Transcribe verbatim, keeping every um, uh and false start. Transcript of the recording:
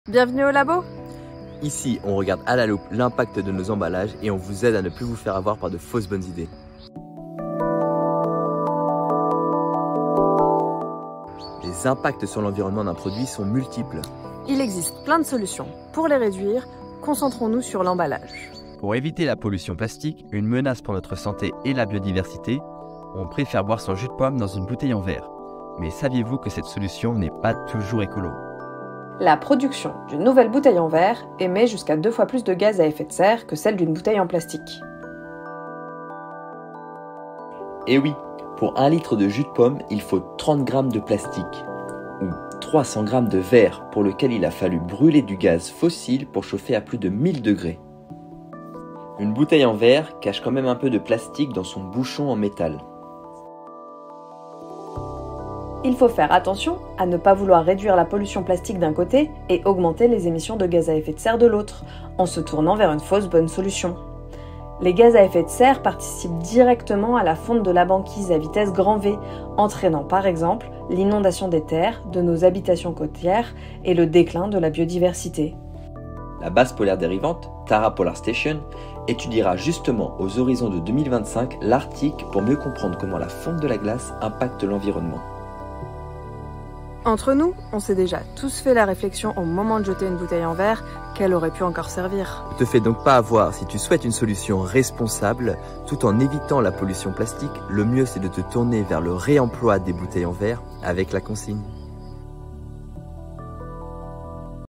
Bienvenue au labo. Ici, on regarde à la loupe l'impact de nos emballages et on vous aide à ne plus vous faire avoir par de fausses bonnes idées. Les impacts sur l'environnement d'un produit sont multiples. Il existe plein de solutions. Pour les réduire, concentrons-nous sur l'emballage. Pour éviter la pollution plastique, une menace pour notre santé et la biodiversité, on préfère boire son jus de pomme dans une bouteille en verre. Mais saviez-vous que cette solution n'est pas toujours écolo ? La production d'une nouvelle bouteille en verre émet jusqu'à deux fois plus de gaz à effet de serre que celle d'une bouteille en plastique. Et oui, pour un litre de jus de pomme, il faut trente grammes de plastique ou trois cents grammes de verre pour lequel il a fallu brûler du gaz fossile pour chauffer à plus de mille degrés. Une bouteille en verre cache quand même un peu de plastique dans son bouchon en métal. Il faut faire attention à ne pas vouloir réduire la pollution plastique d'un côté et augmenter les émissions de gaz à effet de serre de l'autre, en se tournant vers une fausse bonne solution. Les gaz à effet de serre participent directement à la fonte de la banquise à vitesse grand V, entraînant par exemple l'inondation des terres, de nos habitations côtières et le déclin de la biodiversité. La base polaire dérivante, Tara Polar Station, étudiera justement aux horizons de deux mille vingt-cinq l'Arctique pour mieux comprendre comment la fonte de la glace impacte l'environnement. Entre nous, on s'est déjà tous fait la réflexion au moment de jeter une bouteille en verre qu'elle aurait pu encore servir. Ne te fais donc pas avoir. Si tu souhaites une solution responsable, tout en évitant la pollution plastique, le mieux c'est de te tourner vers le réemploi des bouteilles en verre avec la consigne.